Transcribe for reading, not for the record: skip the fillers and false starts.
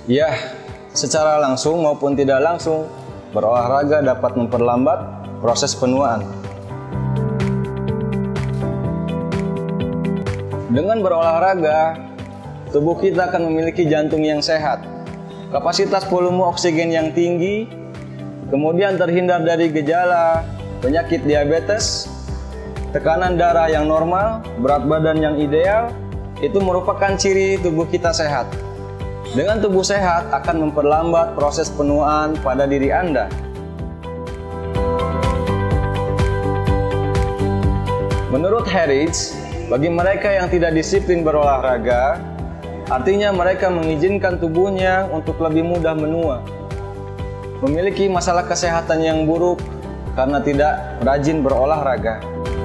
Ya, secara langsung maupun tidak langsung, berolahraga dapat memperlambat proses penuaan. Dengan berolahraga, tubuh kita akan memiliki jantung yang sehat, kapasitas volume oksigen yang tinggi, kemudian terhindar dari gejala penyakit diabetes, tekanan darah yang normal, berat badan yang ideal. Itu merupakan ciri tubuh kita sehat. Dengan tubuh sehat akan memperlambat proses penuaan pada diri Anda. Menurut Harris, bagi mereka yang tidak disiplin berolahraga, artinya mereka mengizinkan tubuhnya untuk lebih mudah menua, memiliki masalah kesehatan yang buruk karena tidak rajin berolahraga.